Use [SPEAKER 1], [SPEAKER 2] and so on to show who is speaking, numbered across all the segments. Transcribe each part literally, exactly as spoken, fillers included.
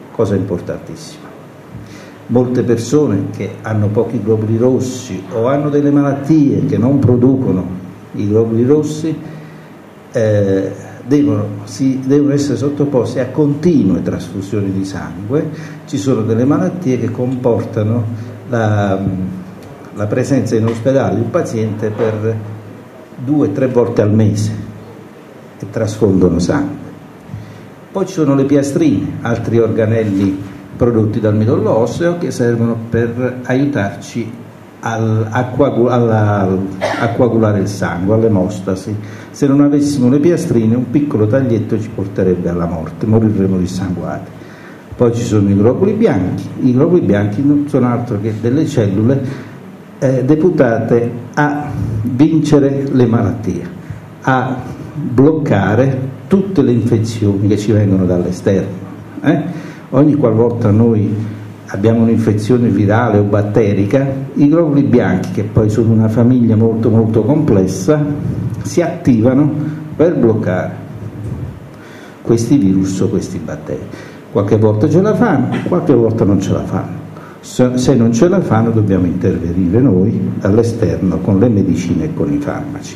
[SPEAKER 1] cosa importantissima. Molte persone che hanno pochi globuli rossi o hanno delle malattie che non producono i globuli rossi eh, devono, si, devono essere sottoposti a continue trasfusioni di sangue. Ci sono delle malattie che comportano la, la presenza in ospedale di un paziente per due o tre volte al mese e trasfondono sangue. Poi ci sono le piastrine, altri organelli prodotti dal midollo osseo che servono per aiutarci al, a, coagul- alla, a coagulare il sangue, all'emostasi. Se non avessimo le piastrine, un piccolo taglietto ci porterebbe alla morte, moriremmo dissanguati. Poi ci sono i globuli bianchi. I globuli bianchi non sono altro che delle cellule eh, deputate a vincere le malattie, a bloccare tutte le infezioni che ci vengono dall'esterno. Eh? Ogni qualvolta noi abbiamo un'infezione virale o batterica, i globuli bianchi, che poi sono una famiglia molto molto complessa, si attivano per bloccare questi virus o questi batteri. Qualche volta ce la fanno, qualche volta non ce la fanno. Se non ce la fanno dobbiamo intervenire noi dall'esterno con le medicine e con i farmaci.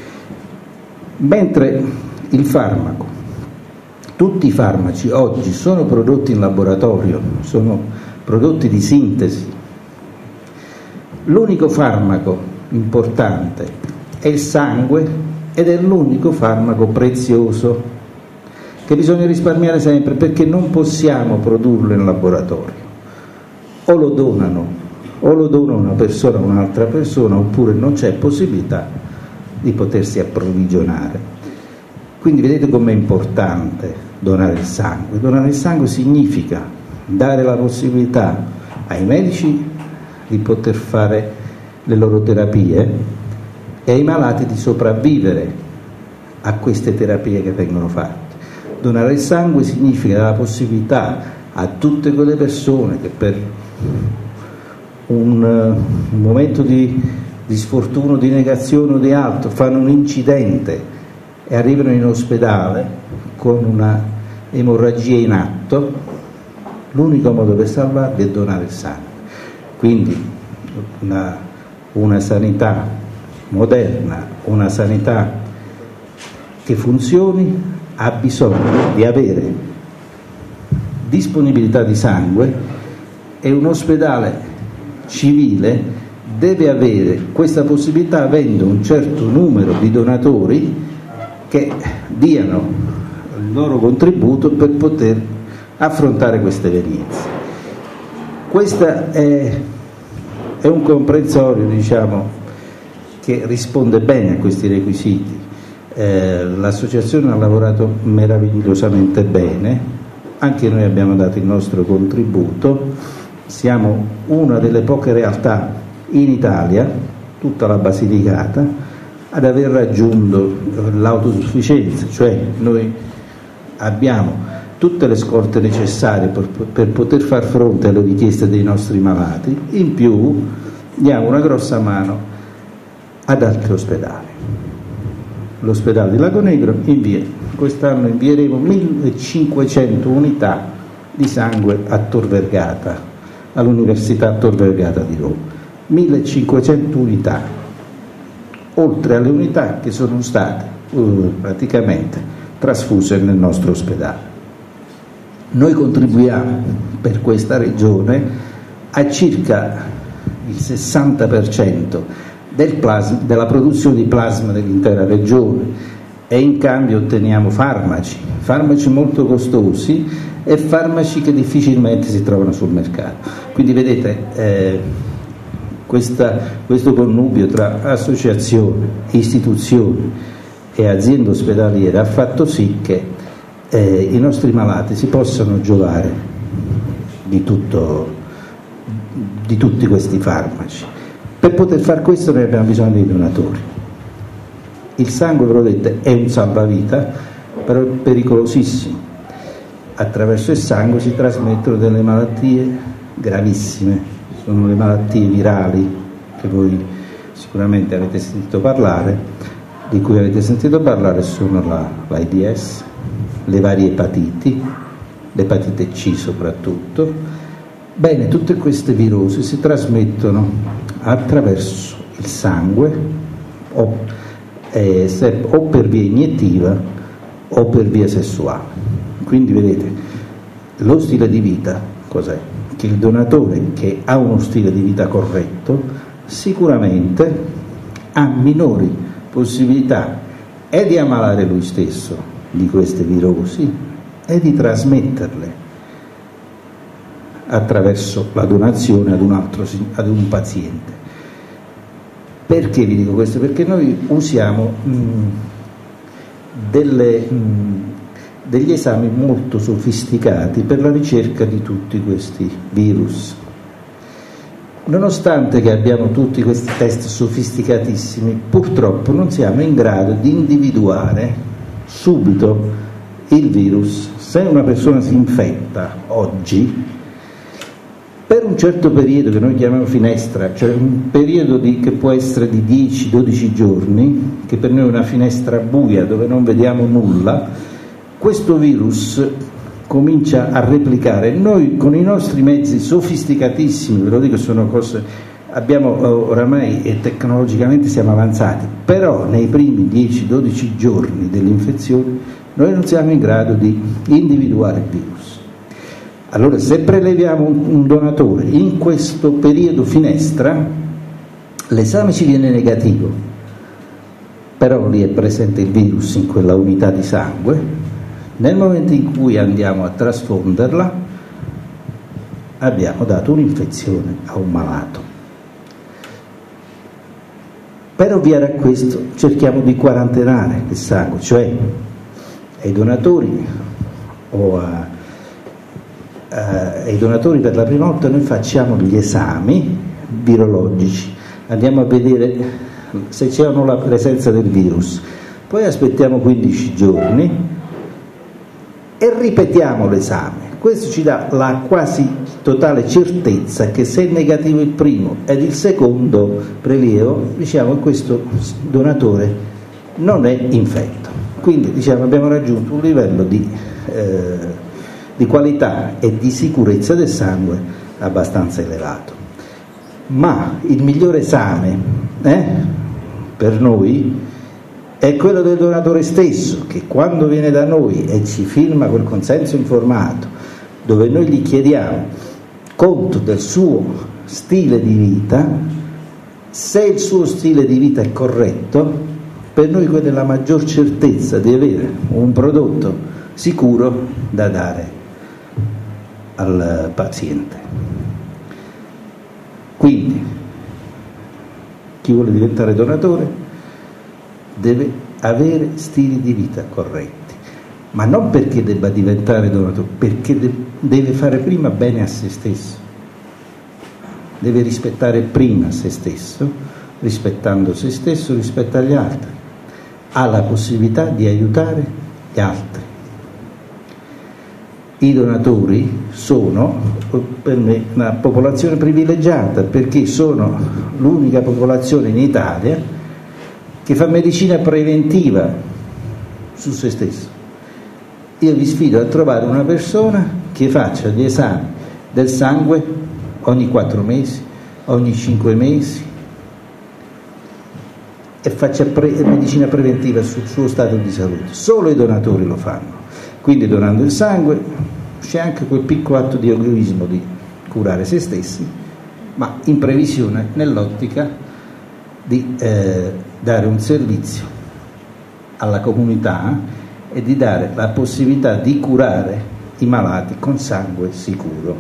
[SPEAKER 1] Mentre il farmaco, tutti i farmaci oggi sono prodotti in laboratorio, sono prodotti di sintesi. L'unico farmaco importante è il sangue ed è l'unico farmaco prezioso che bisogna risparmiare sempre, perché non possiamo produrlo in laboratorio. O lo donano, o lo dona una persona a un'altra persona, oppure non c'è possibilità di potersi approvvigionare. Quindi vedete com'è importante donare il sangue. Donare il sangue significa dare la possibilità ai medici di poter fare le loro terapie e ai malati di sopravvivere a queste terapie che vengono fatte. Donare il sangue significa dare la possibilità a tutte quelle persone che per un, un momento di, di sfortuna, di negazione o di altro fanno un incidente e arrivano in ospedale con una emorragia in atto, l'unico modo per salvarli è donare il sangue. Quindi una, una sanità moderna, una sanità che funzioni, ha bisogno di avere disponibilità di sangue, e un ospedale civile deve avere questa possibilità avendo un certo numero di donatori che diano il loro contributo per poter affrontare queste evenienze. Questo è, è un comprensorio, diciamo, che risponde bene a questi requisiti. Eh, l'associazione ha lavorato meravigliosamente bene, anche noi abbiamo dato il nostro contributo, siamo una delle poche realtà in Italia, tutta la Basilicata, ad aver raggiunto l'autosufficienza, cioè noi abbiamo tutte le scorte necessarie per, per poter far fronte alle richieste dei nostri malati, in più diamo una grossa mano ad altri ospedali. L'ospedale di Lago Negro invia, quest'anno invieremo millecinquecento unità di sangue a Tor Vergata, all'Università Tor Vergata di Roma. millecinquecento unità, oltre alle unità che sono state uh, praticamente trasfuse nel nostro ospedale. Noi contribuiamo per questa regione a circa il sessanta per cento del plasma, della produzione di plasma dell'intera regione, e in cambio otteniamo farmaci, farmaci molto costosi e farmaci che difficilmente si trovano sul mercato. Quindi vedete, eh, questa, questo connubio tra associazioni, istituzioni e aziende ospedaliere ha fatto sì che eh, i nostri malati si possano giovare di, tutto, di tutti questi farmaci. Per poter fare questo noi abbiamo bisogno dei donatori. Il sangue, ve l'ho detto, è un salvavita, però è pericolosissimo. Attraverso il sangue si trasmettono delle malattie gravissime, sono le malattie virali che voi sicuramente avete sentito parlare, di cui avete sentito parlare sono la, l'AIDS, le varie epatiti, l'epatite C soprattutto. Bene, tutte queste virosi si trasmettono attraverso il sangue o, eh, se, o per via iniettiva o per via sessuale. Quindi vedete, lo stile di vita cos'è? Che il donatore che ha uno stile di vita corretto sicuramente ha minori possibilità e di ammalare lui stesso di queste virosi e di trasmetterle attraverso la donazione ad un altro, ad un paziente. Perché vi dico questo? Perché noi usiamo mh, delle, mh, degli esami molto sofisticati per la ricerca di tutti questi virus. Nonostante che abbiamo tutti questi test sofisticatissimi, purtroppo non siamo in grado di individuare subito il virus. Se una persona si infetta oggi, per un certo periodo che noi chiamiamo finestra, cioè un periodo di, che può essere di dieci dodici giorni, che per noi è una finestra buia dove non vediamo nulla, questo virus comincia a replicare. Noi con i nostri mezzi sofisticatissimi, ve lo dico, sono cose, abbiamo oramai e tecnologicamente siamo avanzati, però nei primi dieci dodici giorni dell'infezione noi non siamo in grado di individuare il virus. Allora, se preleviamo un donatore in questo periodo finestra, l'esame ci viene negativo, però lì è presente il virus in quella unità di sangue. Nel momento in cui andiamo a trasfonderla, abbiamo dato un'infezione a un malato. Per ovviare a questo cerchiamo di quarantenare il sangue, cioè ai donatori o a Uh, ai donatori per la prima volta noi facciamo gli esami virologici, andiamo a vedere se c'è o no la presenza del virus, poi aspettiamo quindici giorni e ripetiamo l'esame. Questo ci dà la quasi totale certezza che se è negativo il primo ed il secondo prelievo, diciamo che questo donatore non è infetto. Quindi diciamo abbiamo raggiunto un livello di eh, di qualità e di sicurezza del sangue abbastanza elevato. Ma il migliore esame eh, per noi è quello del donatore stesso, che quando viene da noi e ci firma quel consenso informato, dove noi gli chiediamo conto del suo stile di vita, se il suo stile di vita è corretto, per noi quella è la maggior certezza di avere un prodotto sicuro da dare al paziente. Quindi chi vuole diventare donatore deve avere stili di vita corretti, ma non perché debba diventare donatore, perché de- deve fare prima bene a se stesso, deve rispettare prima se stesso, rispettando se stesso rispetto agli altri, ha la possibilità di aiutare gli altri. I donatori sono per me una popolazione privilegiata, perché sono l'unica popolazione in Italia che fa medicina preventiva su se stesso. Io vi sfido a trovare una persona che faccia gli esami del sangue ogni quattro mesi, ogni cinque mesi e faccia pre- medicina preventiva sul suo stato di salute. Solo i donatori lo fanno. Quindi donando il sangue c'è anche quel piccolo atto di egoismo di curare se stessi, ma in previsione, nell'ottica di eh, dare un servizio alla comunità e di dare la possibilità di curare i malati con sangue sicuro.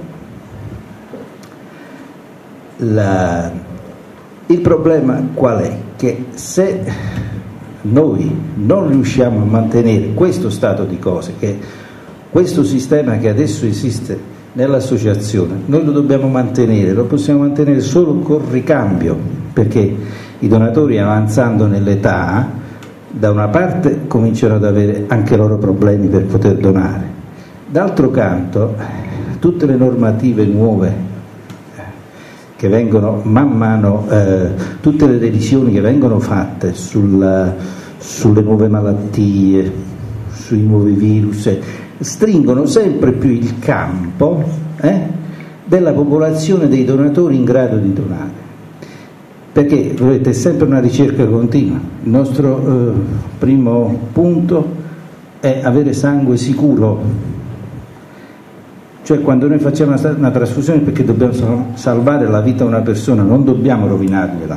[SPEAKER 1] La, il problema qual è? Che se noi non riusciamo a mantenere questo stato di cose, che questo sistema che adesso esiste nell'associazione, noi lo dobbiamo mantenere, lo possiamo mantenere solo col ricambio, perché i donatori avanzando nell'età da una parte cominciano ad avere anche loro problemi per poter donare, d'altro canto tutte le normative nuove che vengono man mano, eh, tutte le revisioni che vengono fatte sul, sulle nuove malattie, sui nuovi virus, stringono sempre più il campo eh, della popolazione dei donatori in grado di donare. Perché, vedete, è sempre una ricerca continua. Il nostro eh, primo punto è avere sangue sicuro. Cioè, quando noi facciamo una, una trasfusione è perché dobbiamo salvare la vita a una persona, non dobbiamo rovinargliela.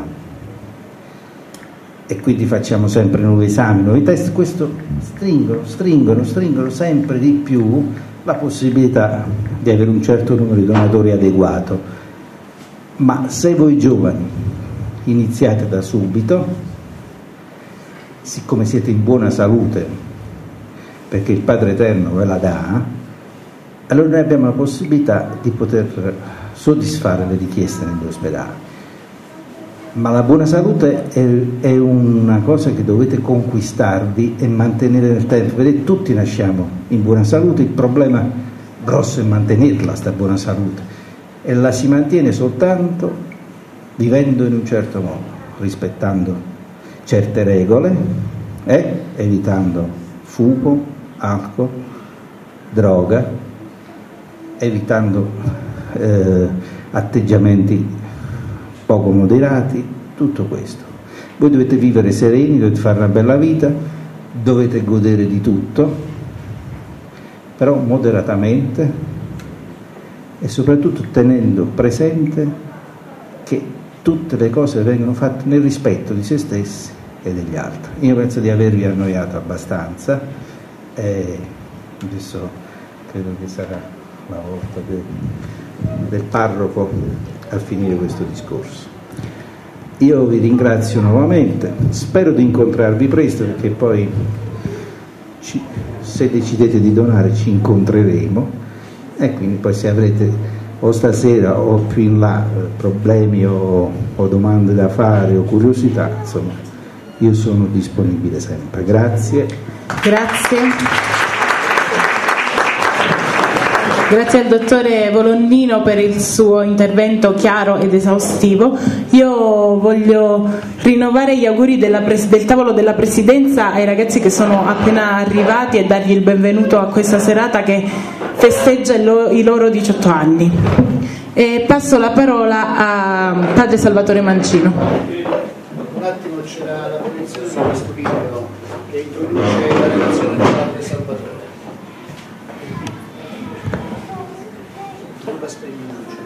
[SPEAKER 1] E quindi facciamo sempre nuovi esami, nuovi test. Questo stringono, stringono, stringono sempre di più la possibilità di avere un certo numero di donatori adeguato. Ma se voi giovani iniziate da subito, siccome siete in buona salute, perché il Padre Eterno ve la dà, allora noi abbiamo la possibilità di poter soddisfare le richieste negli ospedali. Ma la buona salute è, è una cosa che dovete conquistarvi e mantenere nel tempo. Vedete, tutti nasciamo in buona salute, il problema grosso è mantenerla, sta buona salute, e la si mantiene soltanto vivendo in un certo modo, rispettando certe regole, eh? evitando fumo, alcol, droga, evitando eh, atteggiamenti poco moderati, tutto questo. Voi dovete vivere sereni, dovete fare una bella vita, dovete godere di tutto, però moderatamente e soprattutto tenendo presente che tutte le cose vengono fatte nel rispetto di se stessi e degli altri. Io penso di avervi annoiato abbastanza e adesso credo che sarà la volta de, del parroco a finire questo discorso. Io vi ringrazio nuovamente, spero di incontrarvi presto, perché poi ci, se decidete di donare ci incontreremo, e quindi poi se avrete o stasera o più in là problemi o, o domande da fare o curiosità, insomma, io sono disponibile sempre. Grazie.
[SPEAKER 2] Grazie. Grazie al dottore Volonnino per il suo intervento chiaro ed esaustivo. Io voglio rinnovare gli auguri della pres- del tavolo della Presidenza ai ragazzi che sono appena arrivati e dargli il benvenuto a questa serata che festeggia il lo- i loro diciotto anni. E passo la parola a Padre Salvatore Mancino.
[SPEAKER 3] Un attimo, c'era la proiezione su questo video che introduce la relazione di Padre Salvatore. Sulla spegna luce.